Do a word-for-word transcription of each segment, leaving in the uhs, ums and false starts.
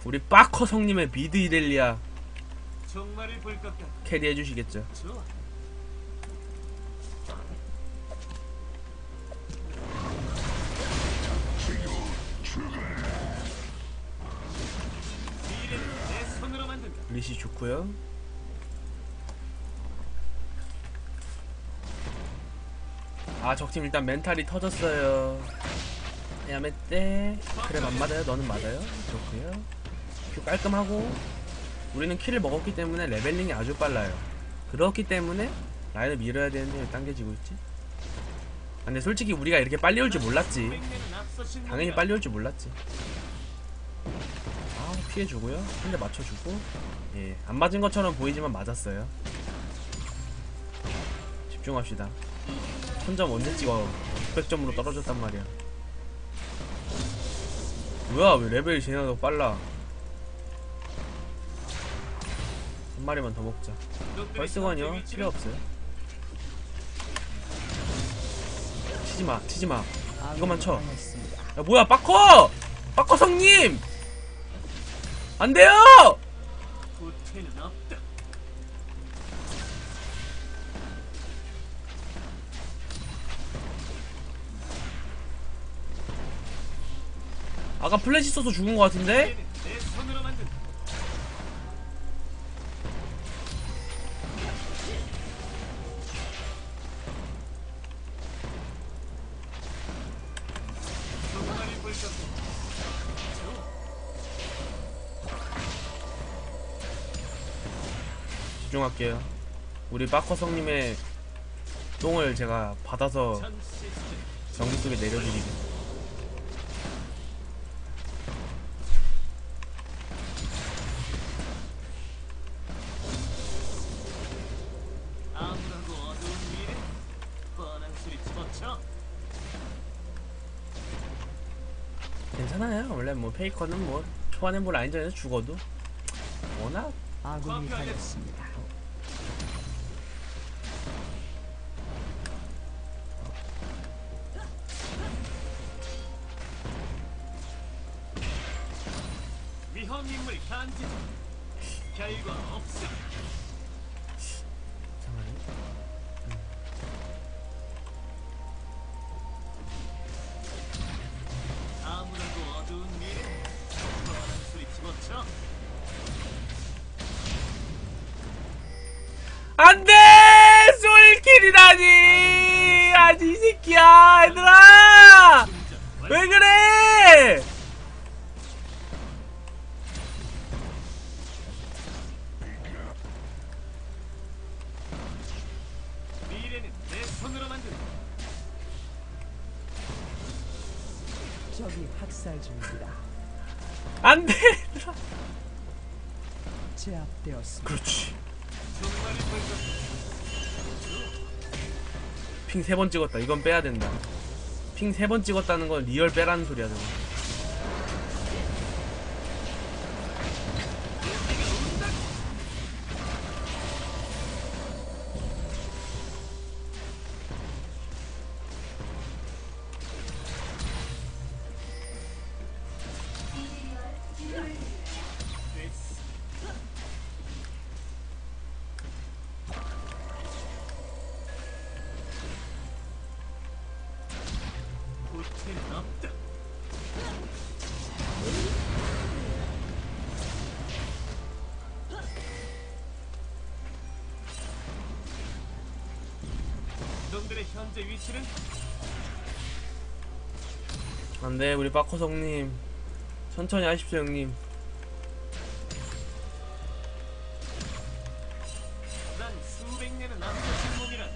우리 빠커 성님의 미드 이렐리아 정말을 볼 것 같아. 캐리 해주시겠죠. 좋아. 미래는 내 손으로 만든다. 리시 좋고요. 아 적팀 일단 멘탈이 터졌어요. 야매떼 그래 안 맞아요. 너는 맞아요. 좋고요. 큐 깔끔하고 우리는 킬을 먹었기 때문에 레벨링이 아주 빨라요. 그렇기 때문에 라인을 밀어야 되는데 왜 당겨지고 있지? 아, 근데 솔직히 우리가 이렇게 빨리 올 줄 몰랐지. 당연히 빨리 올 줄 몰랐지. 아 피해주고요. 한 대 맞춰주고 예, 안 맞은 것처럼 보이지만 맞았어요. 집중합시다. 천 점 언제 찍어? 육백 점으로 떨어졌단 말이야. 뭐야 왜 레벨이 쟤네가 더 빨라. 한 마리만 더 먹자. 벌스건이요? 필요 없어요. 치지마 치지마 이것만 쳐. 야 뭐야 빠커! 빠커 성님! 안돼요! 후퇴는 없다. 아까 플래시 써서 죽은 것 같은데? 미래는 내 손으로 만든다. 정말을 볼 것 같아. 집중할게요. 우리 빠커 성님의 똥을 제가 받아서 전 시스템. 전기 속에 내려드리게. 아무라고 어두운 미래. 뻔한 소리 집어쳐. 괜찮아요. 원래 뭐 페이커는 뭐 초반에 뭐 라인전에서 죽어도 워낙 아군이 당했습니다. 위험 인물 간지. 결과 없음. 이상하네. 아무라고 어두운 미래. 뻔한 소리 집어쳐. 안돼! 솔킬이라니! 아니 이 새끼야 얘들아! 왜 그래! 미래는 내 손으로 만든다. 적이 학살 중입니다. 안돼! 제압되었습니다. 그렇지. 정말을 볼 것 같아. 핑 세 번 찍었다. 이건 빼야 된다. 핑 세 번 찍었다는 건 리얼 빼라는 소리야 저거. 됐어. 후퇴는 없다. 놈들의 현재 위치는 안돼 우리 빠커 성님 천천히 하십시오 형님. 난 수백 년은 앞서진 몸이라.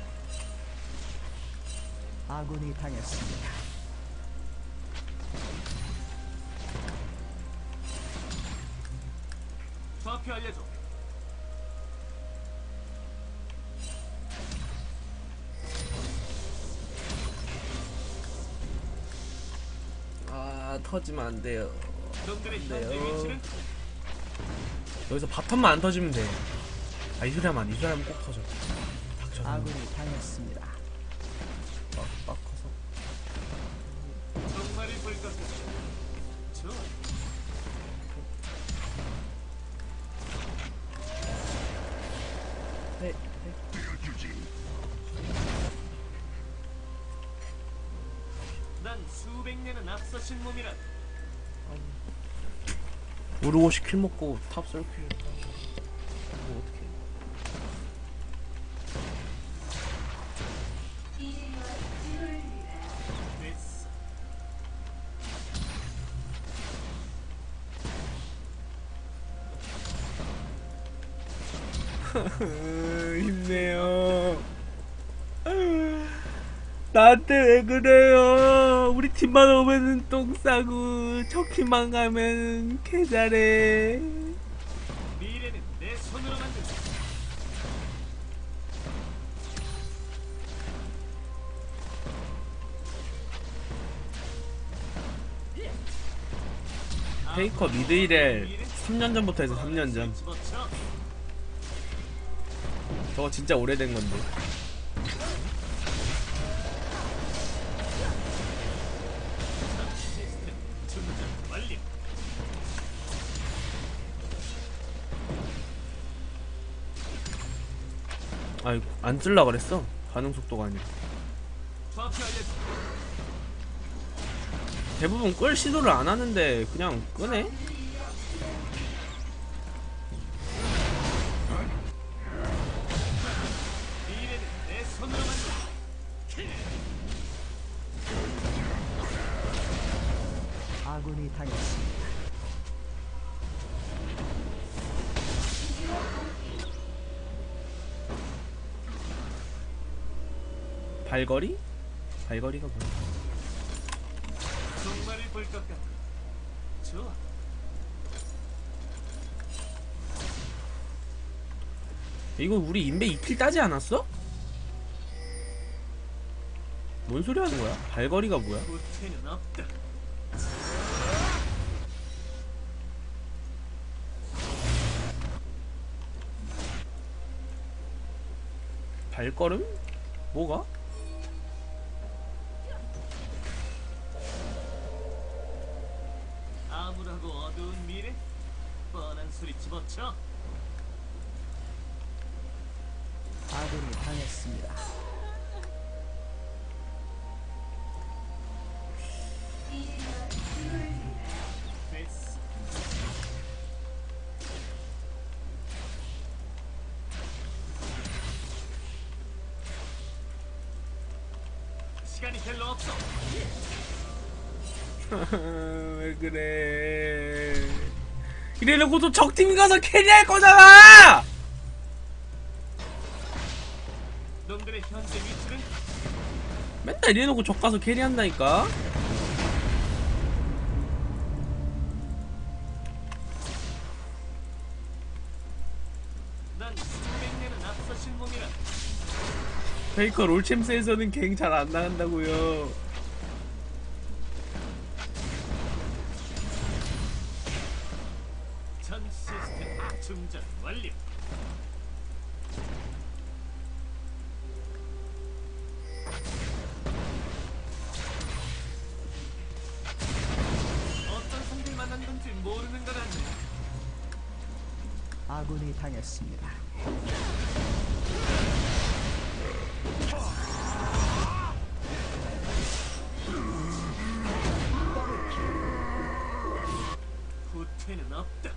아군이 당했습니다. 좌표 알려줘. 아 터지면 안 돼요. 놈들의 네, 현재 어. 위치는 여기서 바텀만 안 터지면 돼. 아 이 소리 하면 안 돼. 이 소리 하면 꼭 터져. 닥쳐. 아군이 당했습니다. 빡, 빡 커서. 정말을 볼 것 같아. 좋아. 수백 년은 앞서신 몸이라. 모르고 킬 먹고 탑 썰킬. 뭐 어떡해. 됐어. 힘내요. 나한테 왜 그래요? 우리 팀만 오면은 똥 싸고 저 팀만 가면 개 잘해. 미래는 내 손으로 만든다. 페이커 미드 일에 삼 년 전부터 해서 삼 년 전. 집어쳐. 저거 진짜 오래된 건데. 시스템 충전 완료. 아이고 안 쓸라 그랬어. 반응 속도가 아니라. 좌표 알려줘. 대부분 끌 시도를 안 하는데 그냥 끄네. 미래는 내 손으로 만든다. 아군이 당했습니다. 발거리? 발거리가 뭐야? 정말을 볼 것 같아. 좋아. 이거 우리 인베 이 킬 따지 않았어? 뭔 소리 하는 거야? 발거리가 뭐야? 후퇴는 없다. 발걸음? 뭐가? 암울하고 어두운 미래? 뻔한 소리 집어쳐. 아군이 당했습니다. 됐어. 시간이 별로 없어. 왜 그래? 이래놓고도 적팀 가서 캐리할 거잖아! 놈들의 현재 위치는 맨날 이래놓고 적 가서 캐리한다니까? 난 수백 년은 앞서신 몸이라. 페이커 롤챔스에서는 갱 잘 안 나간다고요. 전 시스템 충전 완료. 어떤 상대를 만난 건지 모르는 건 아니야. 아군이 당했습니다. 후퇴는 없다.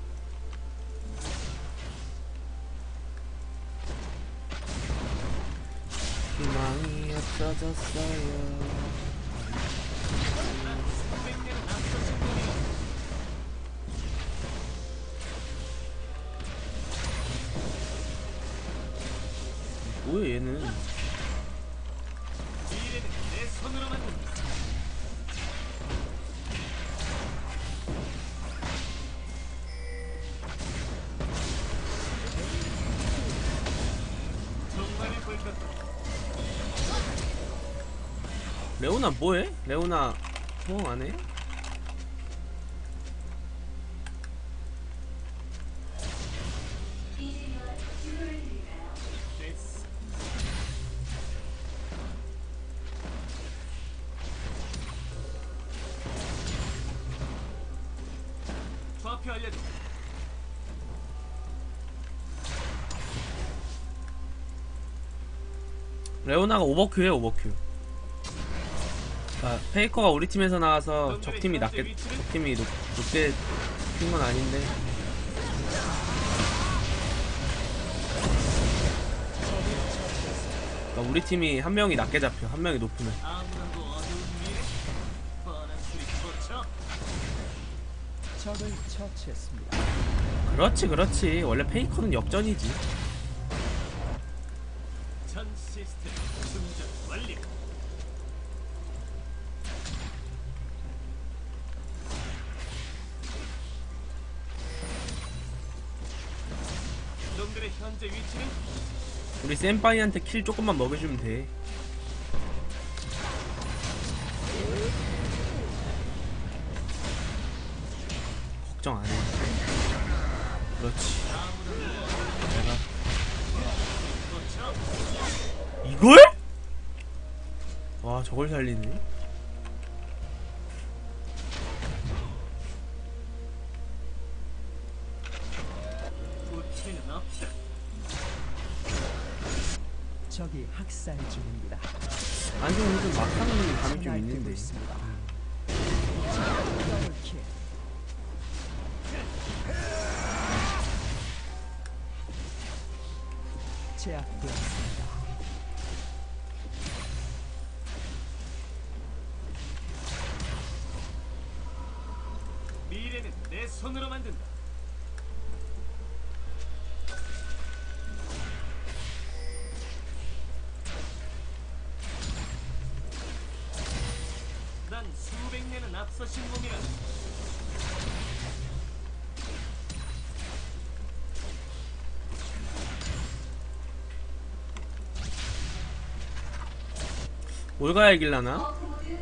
희망이 없어졌어요. 난 수백 년은 앞서신 몸이라. 뭐야 얘는? 미래는 내 손으로 만든다. 정말을 볼 것 같아. 레오나 뭐해? 레오나 호응 안 해? 됐어. 좌표 알려줘. 레오나가 오버큐해 오버큐. 아, 페이커가 우리 팀에서 나와서 적팀이 낮게 적팀이 높, 높게 뛴 건 아닌데. 그러니까 우리 팀이 한 명이 낮게 잡혀, 한 명이 높으면. 아무나도 어두운 미래 뻔한 소리 집어쳐. 적을 처치했습니다. 그렇지, 그렇지. 원래 페이커는 역전이지. 전 시스템 충전 완료. 놈들의 현재 위치는 우리 센파이한테 킬 조금만 먹여주면 돼. 걱정 안 해. 그렇지. 내가 이걸? 와, 저걸 살리네. 부채는 없다. 적이 학살 중입니다. 안좀 요즘 막하는 감이 좀 날뛰고 있는데. 있습니다. 더블킬. 제압되었습니다. 미래는 내 손으로 만든다. 난 수백 년은 앞서신 몸이라. 뭘 가야 이길라나?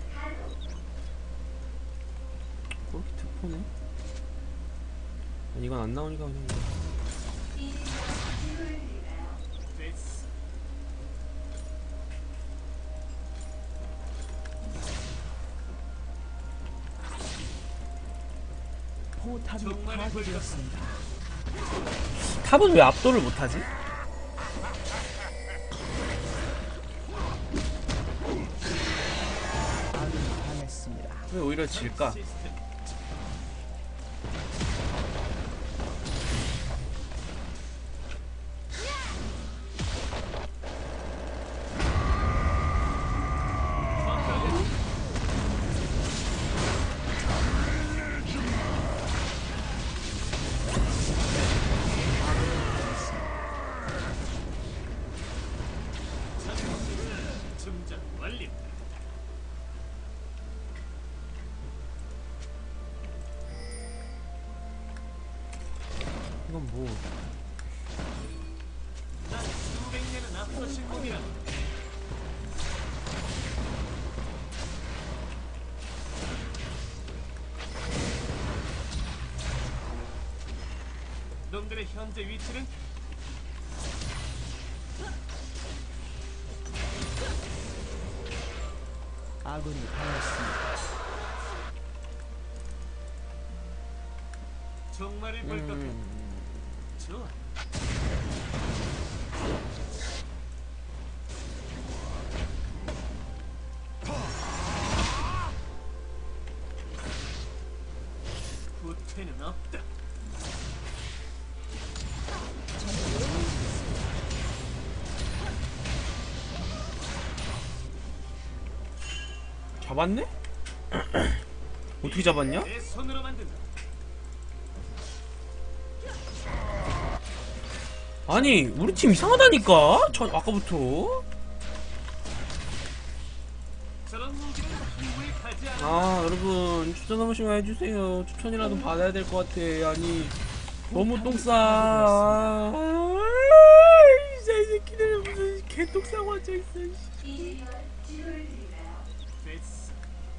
그렇게 특포네? 아니, 이건 안 나오니까 그냥 이거. 됐어. 포탑이 정말 파괴되었습니다. 탑은 왜 압도를 못하지? 아군이 당했습니다. 왜 오히려 질까? 시스템 충전 완료. 이건 뭐. 난 수백 년은 앞서신 몸이라. 놈들의 현재 위치는 아군이 당했습니다. 정말을 볼 것 같아. 음, 좋아. 후퇴는 없다. 잡았네? 어떻게 잡았냐? 내 손으로 만든다. 아니, 우리 팀 이상하다니까? 저, 아까부터. 저런 무기는 한국에 가지 않아. 아, 여러분, 추천 한 번씩만 해주세요. 추천이라도 받아야 될 것 같아. 아니, 너무 똥 싸. 아, 이 새끼들 무슨 개똥 싸고 앉아있어. 씨. 됐어.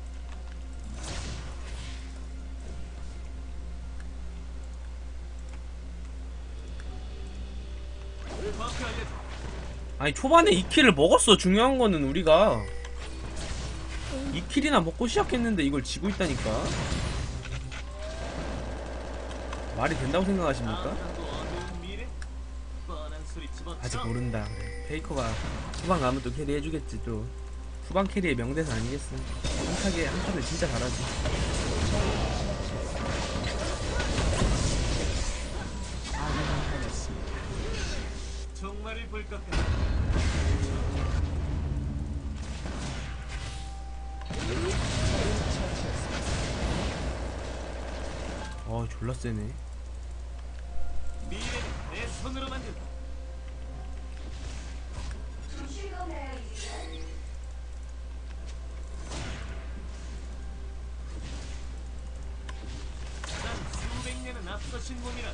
버프 알려줘. 아니, 초반에 이 킬을 먹었어. 중요한 거는 우리가 이 킬이나 먹고 시작했는데 이걸 지고 있다니까. 말이 된다고 생각하십니까? 아무도 어두운 미래 뻔한 소리 집어쳐. 아직 모른다. 그래. 페이커가 후반 가면 또 캐리 해주겠지. 또 후반 캐리의 명대사 아니겠어. 스마트하게 한 판을 진짜 잘하지. 아군이 당했습니다. 정말을 볼 것 같아. 어 졸라 세네. 미래는 내 손으로 만든다. 난 수백 년은 앞서신 몸이라.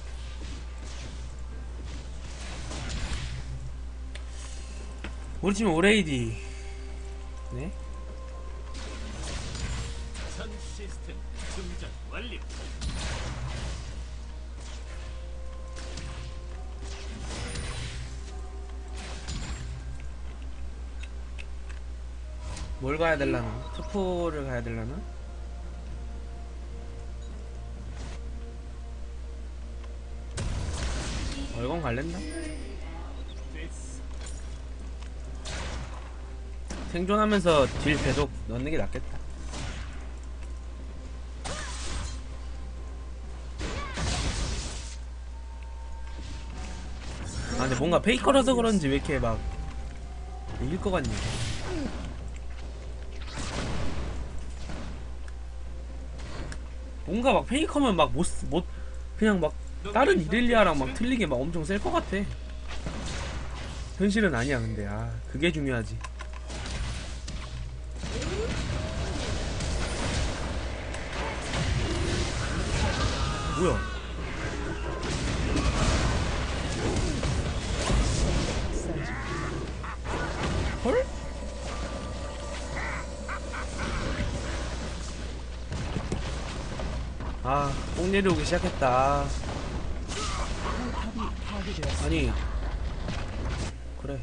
우리 팀은 오레이디. 네? 전 시스템 충전 완료. 뭘 가야 될라나? 투포를 가야 될라나? 얼건 갈랜다? 됐어. 생존하면서 딜 계속 넣는 게 낫겠다. 아 근데 뭔가 페이커라서 그런지 왜 이렇게 막 이길 것 같냐. 뭔가 막 페이커면 막 못 못 그냥 막 다른 이렐리아랑 막 틀리게 막 엄청 셀 것 같아. 현실은 아니야. 근데 아 그게 중요하지. 뭐야? 헐? 아, 뽕 내려오기 시작했다. 포탑이 파괴되었습니다. 아니, 그래.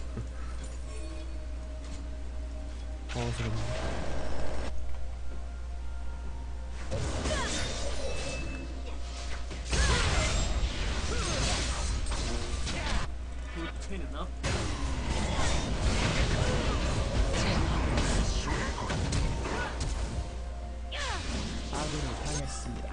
당황스럽네. 후퇴는 없다. 아군이 당했습니다.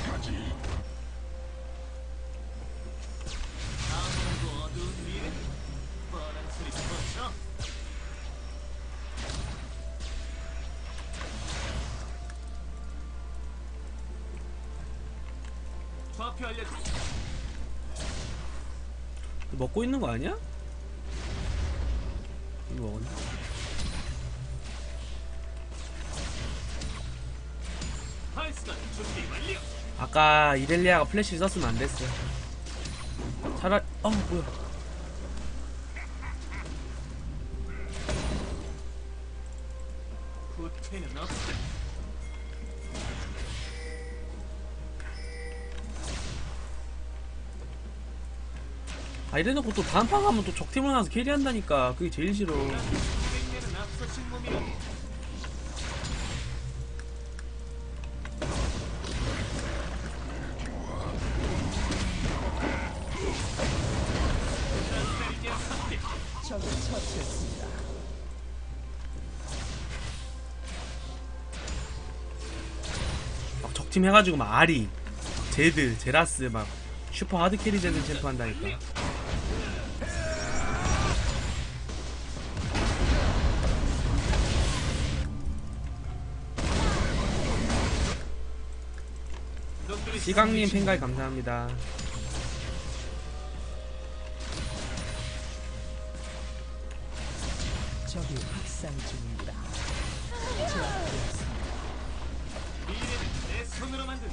아무도 어두운 미래. 뻔한 소리 멈춰. 좌표 알려줘. 먹고 있는 거 아니야? 이거 먹었나? 발사 준비 완료. 아까 이렐리아가 플래시 썼으면 안 됐어. 차라리, 어, 뭐야. 후퇴는 없다. 아, 이래놓고 또 다음 판 가면 또 적팀을 나서 캐리한다니까. 그게 제일 싫어. 난 수백 년은 앞서신 몸이라. 적을 처치했습니다. 막 적팀 해가지고 막 아리, 제드, 제라스 막 슈퍼 하드 캐리 되는 챔프 한다니까. 시강님 팬가입 감사합니다. 적이 확산 중입니다. 제압되었습니다. 미래는 내 손으로 만든다.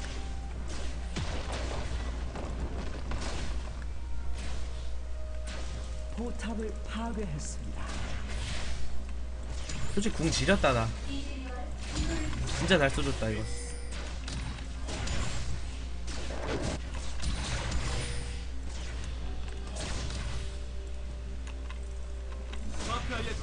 포탑을 파괴했습니다. 솔직히 궁 지렸다 나. 진짜 잘 써줬다 이거. 좌표 알려줘.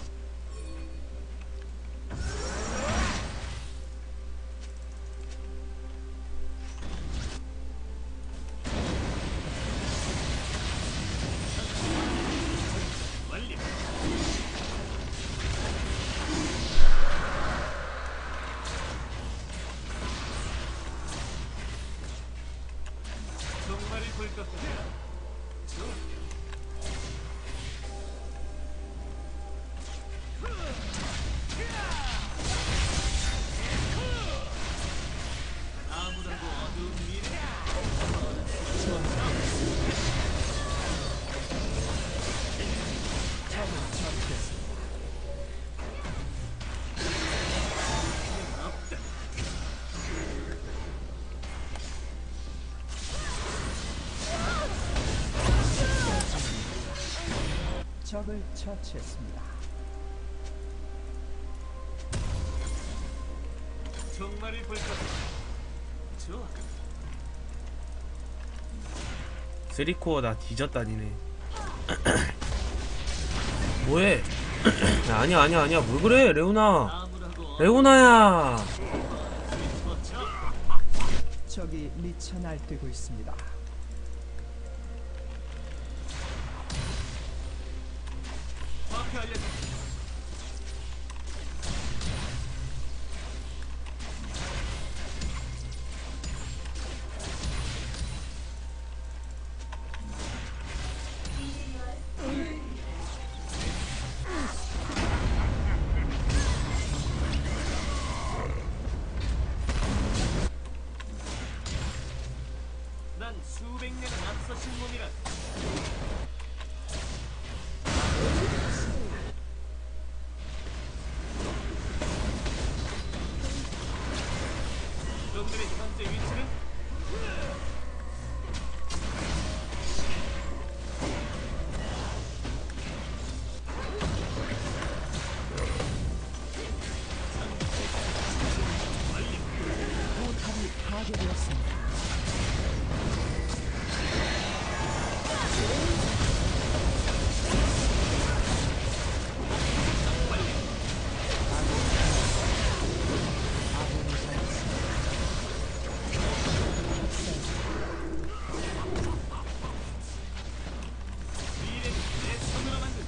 완료. 정말이 볼 것 같아. 좋아. 아무라고 어두운 미래. 적을 처치했습니다. 없다. 적을 처치했습니다. 정말이 볼 것 같아. 좋아. 쓰리코어 나 뒤졌다 니네. 뭐해? 야, 아니야 아니야 아니야 뭘 그래 레오나. 아무라고 레오나야. 어두운 적이 미쳐 날뛰고 있습니다. 앞에 알려줘. 난 수백 년은 앞서신 몸이라. 놈들의 현재 위치는 포탑이 파괴되었습니다. 미래는 내 손으로 만든.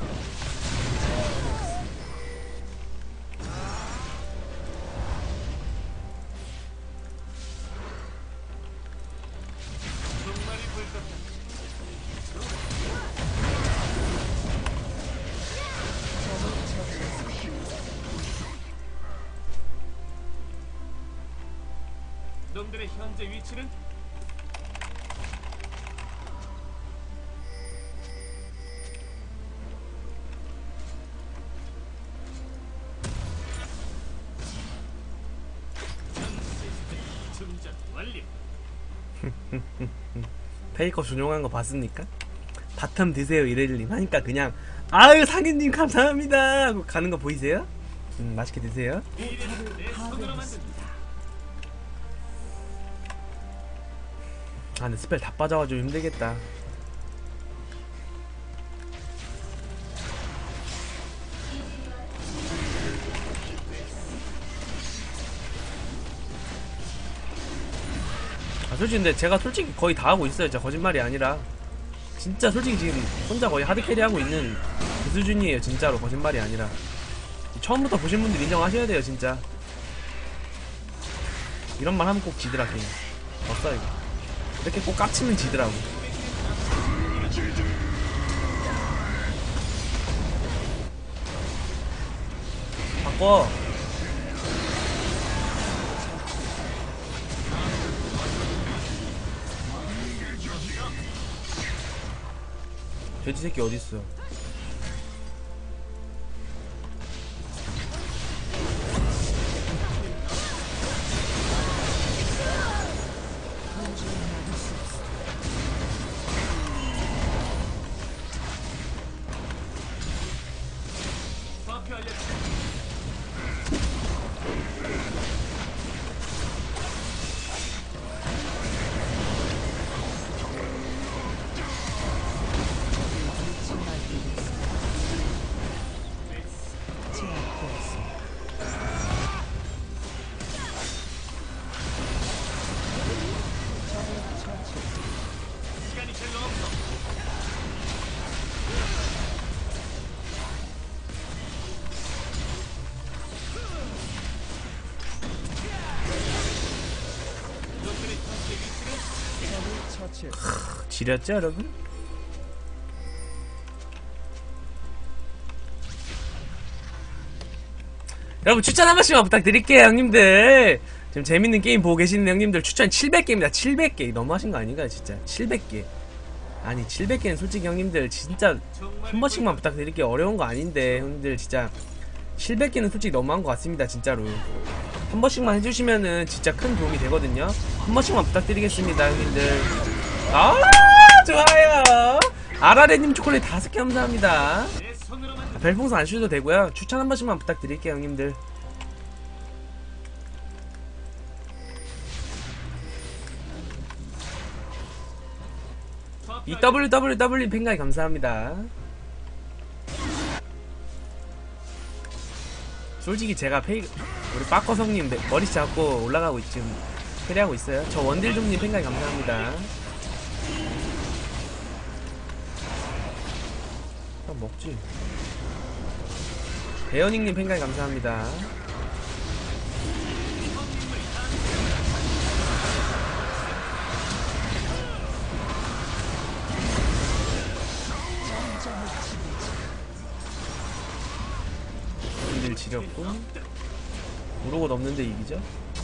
정말이 볼 것 같아. 놈들의 현재 위치는 충전 완료. 페이커 준용한 거 봤습니까? 바텀 드세요 이래님 하니까 그냥 아유 상현님 감사합니다 하고 가는 거 보이세요? 음 맛있게 드세요. 미래는 내 손으로 만든. 아 근데 스펠 다 빠져가지고 힘들겠다. 아 솔직히 근데 제가 솔직히 거의 다 하고 있어요. 진짜 거짓말이 아니라 진짜 솔직히 지금 혼자 거의 하드캐리 하고 있는 그 수준이에요. 진짜로 거짓말이 아니라 처음부터 보신 분들 인정하셔야 돼요. 진짜 이런 말 하면 꼭 지더라 게임. 없어 이거 이렇게 꼭 깝치면 지더라고. 바꿔. 돼지 새끼 어딨어? 좌표 알려줘. 미쳐 날뛰고 있습니다. 처치했습니다. 지렸죠 여러분? 여러분 추천 한 번씩만 부탁드릴게요 형님들. 지금 재밌는 게임 보고 계시는 형님들 추천 칠백 개입니다. 칠백 개 너무하신 거 아닌가요 진짜? 칠백 개 아니 칠백 개는 솔직히 형님들 진짜 한 번씩만 부탁드릴게요. 어려운 거 아닌데 형님들 진짜 칠백 개는 솔직히 너무한 것 같습니다 진짜로. 한 번씩만 해주시면은 진짜 큰 도움이 되거든요. 한 번씩만 부탁드리겠습니다 형님들. 아 좋아요. 아라레님 초콜릿 다섯 개 감사합니다. 내 손으로 만든 별풍선 안 주셔도 되고요. 추천 한 번씩만 부탁드릴게요 형님들. 이 더블유 더블유 더블유 팬가이 감사합니다. 솔직히 제가 페이 우리 빠꺼성님 머리 잡고 올라가고 있, 지금 캐리하고 있어요. 저 원딜좀님 팬가이 감사합니다. 아, 먹지. 배현익님 팬가이 감사합니다. 원딜 지렸고 우르고 넘는데 이기죠?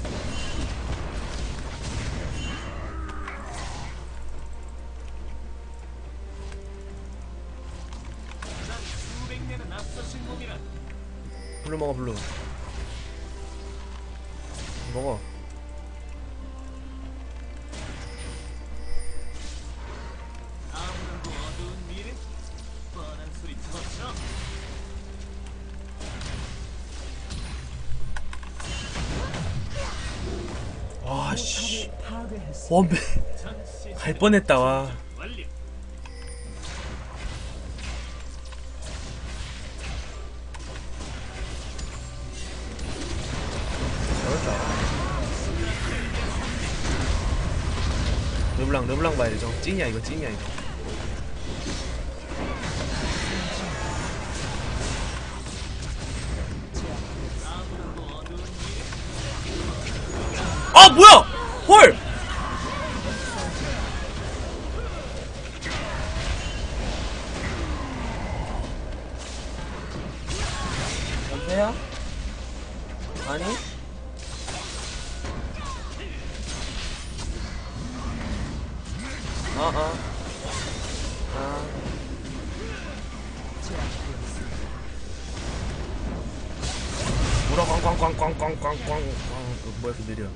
난 수백 년은 앞서신 몸이라. 블루 먹어 블루 먹어. 아무랑도 어두운 미래 뻔한 소리 쳤어. 와씨 파괴했습니다. 원배 전시 갈 뻔했다. 와 완료. 르블랑 르블랑 봐야 되죠. 찐이야 이거 찐이야 이거. 아무랑도 어두운 미래 아 뭐야 헐. 여보세요? 아니? 어어 아 물어 꽝꽝꽝꽝꽝꽝꽝 그 뭐야 그 느려.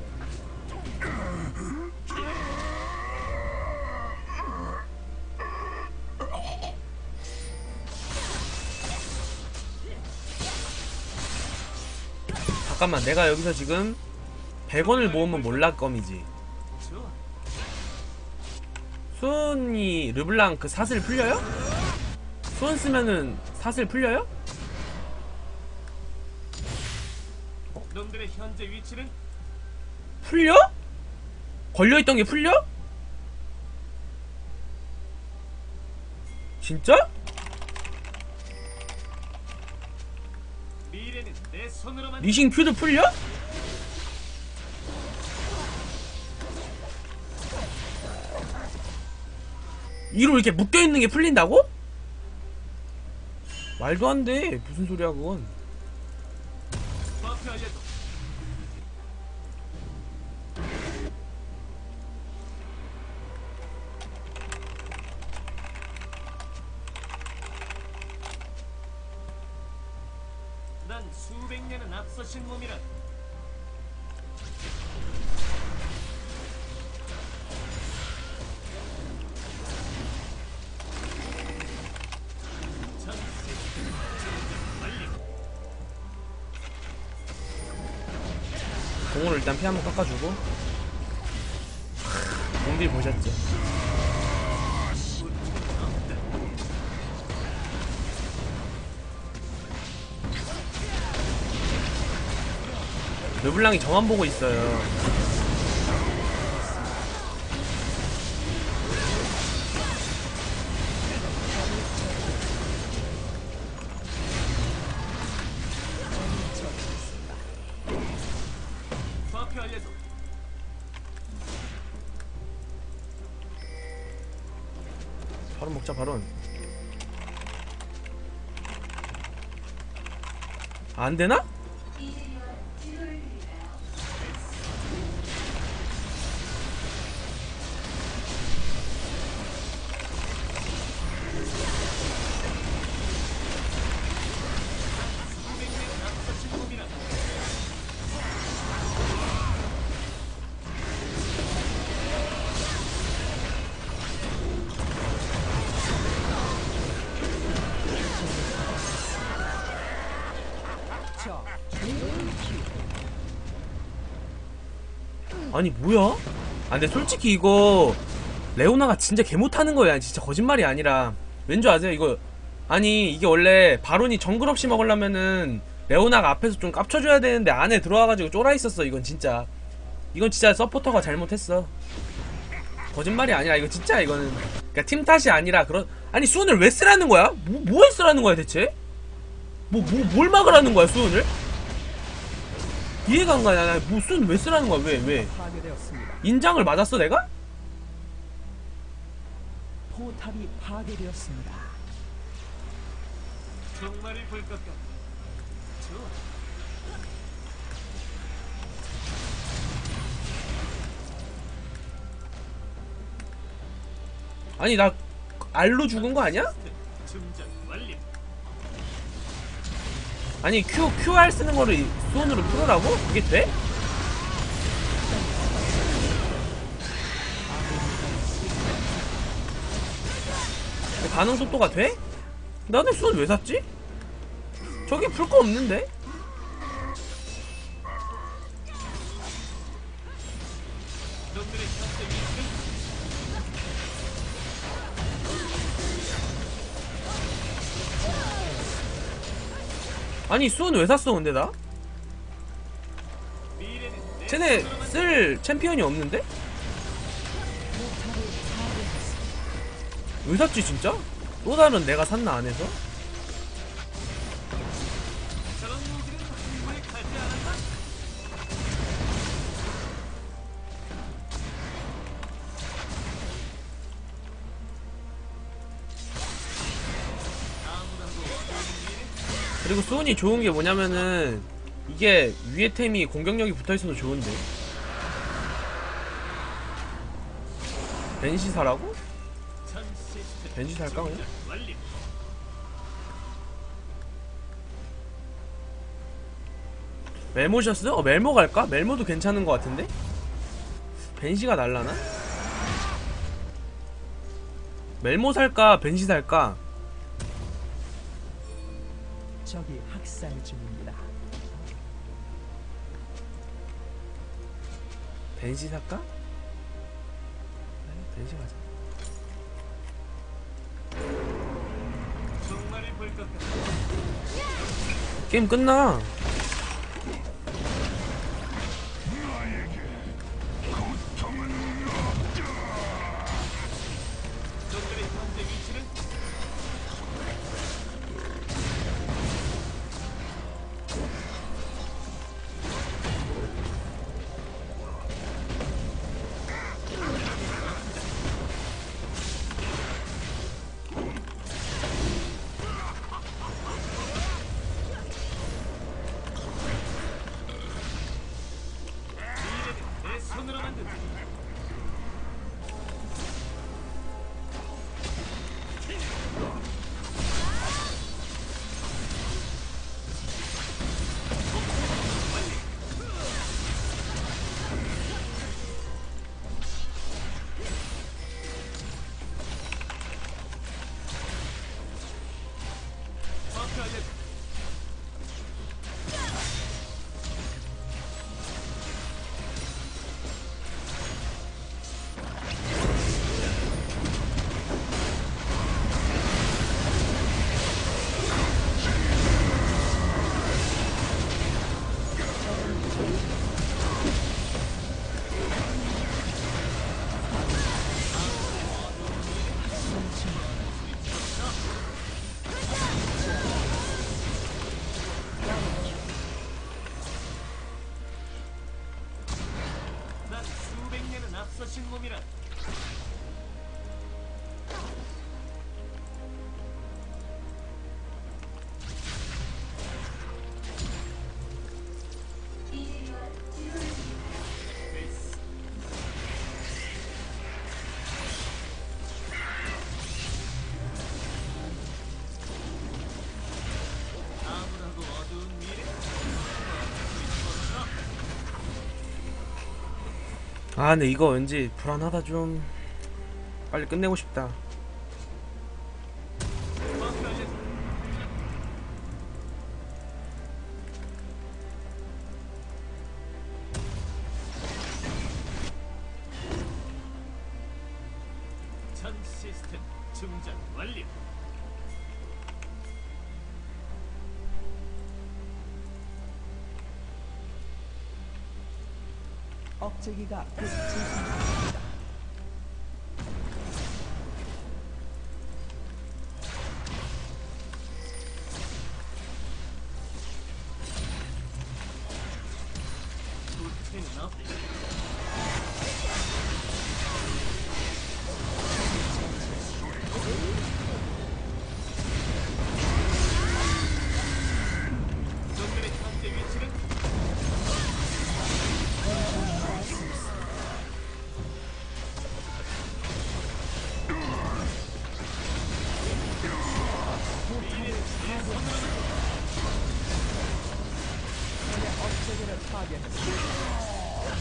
잠깐만 내가 여기서 지금 백 원을 모으면 몰라 껌이지. 좋아. 수은이 르블랑 그 사슬 풀려요? 수은 쓰면은 사슬 풀려요? 놈들의 현재 위치는 풀려? 걸려있던 게 풀려? 진짜? 미래는 내 손으로 만든 리싱 퓨드 풀려? 이로 이렇게 묶여있는 게 풀린다고? 말도 안 돼. 무슨 소리야 그건. 버프 알려줘. 난 수백 년은 앞서신 몸이라. 공으로 일단 피 한번 깎아주고. 공딜 보셨죠? 르블랑이 저만 보고 있어요. 버프 알려줘. 바로 먹자 바로. 안되나? 적 아니 뭐야? 아 근데 솔직히 이거 레오나가 진짜 개 못하는 거야. 진짜 거짓말이 아니라. 왠줄 아세요? 이거 아니 이게 원래 바론이 정글 없이 먹으려면은 레오나가 앞에서 좀 깝쳐줘야 되는데 안에 들어와가지고 쫄아있었어. 이건 진짜 이건 진짜 서포터가 잘못했어. 거짓말이 아니라 이거 진짜 이거는 그러니까 팀 탓이 아니라 그런. 아니 수은을 왜 쓰라는 거야? 뭐, 뭐에 쓰라는 거야 대체? 뭐, 뭐, 뭘 막으라는 거야 수은을? 이해가 안 가냐. 뭐 수은 왜 쓰라는 거야. 왜 왜? 파괴되었습니다. 인장을 맞았어 내가? 포탑이 파괴되었습니다. 정말이 볼 것 같다. 좋아. 아니 나 알로 죽은 거 아니야? 충전 완료. 아니 Q, 큐알 쓰는 거를 수온으로 풀으라고? 그게 돼? 반응 속도가 돼? 나는 수온 왜 샀지? 저기 풀 거 없는데? 놈들의 현재 위치는 아니 수온 왜 샀어 근데 나? 미래는 내 쟤네 손으로만 쓸 챔피언이 없는데? 왜 샀지 진짜? 또 다른 내가 샀나 안에서? 저런 무기는 한국에 가지 않았나? 아무랑도 어두운 미래. 그리고 수온이 좋은 게 뭐냐면은 이게 위에 템이 공격력이 붙어있어서 좋은데. 벤시 사라고? 전 시스템 벤시 살까 그냥? 충전 완료. 멜모셔스? 어 멜모 갈까? 멜모도 괜찮은 것 같은데? 벤시가 날라나? 멜모 살까? 벤시 살까? 적이 학살 중입니다. 벤시 살까? 네, 벤시 가자. 정말이 볼 것 같다. 게임 끝나. 놈들의 현재 위치는 미래는 내 손으로 만든다. 마크 알려. 난 수백 년은 앞서신 몸이라. 아 근데 이거 왠지 불안하다. 좀 빨리 끝내고 싶다. 전 시스템 충전 완료. 억제기가 곧 재생됩니다. 루틴은 없네. 놈들의 현재 위치는 억제기를 파괴했습니다.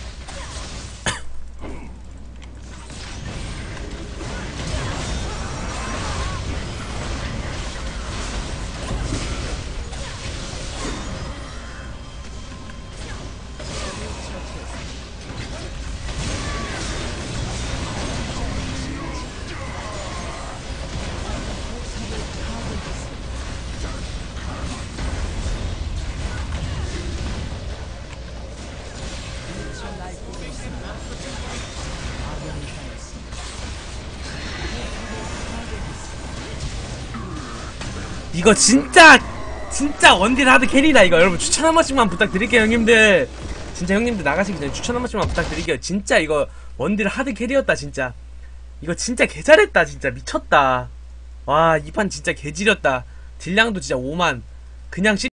이거 진짜 진짜 원딜 하드 캐리다. 이거 여러분 추천 한 번씩만 부탁드릴게요 형님들. 진짜 형님들 나가시기 전에 추천 한 번씩만 부탁드릴게요. 진짜 이거 원딜 하드 캐리였다 진짜. 이거 진짜 개잘했다. 진짜 미쳤다. 와 이 판 진짜 개지렸다. 딜량도 진짜 오만. 그냥